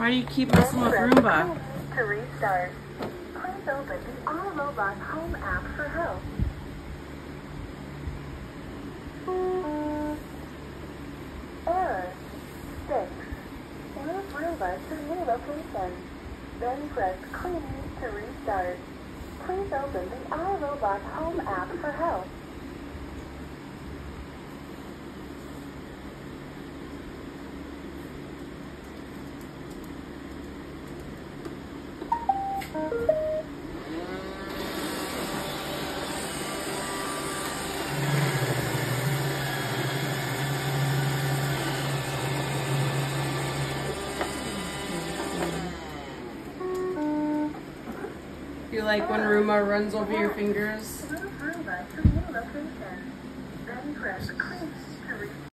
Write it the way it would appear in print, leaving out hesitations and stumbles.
Why do you keep messing with Roomba? To restart, please open the iRobot Home app for help. Error 6. Move Roomba to new location. Then press clean to restart. Please open the iRobot Home app for help. You like when Roomba runs over your fingers? Move Roomba to new location. Then press clean to restart.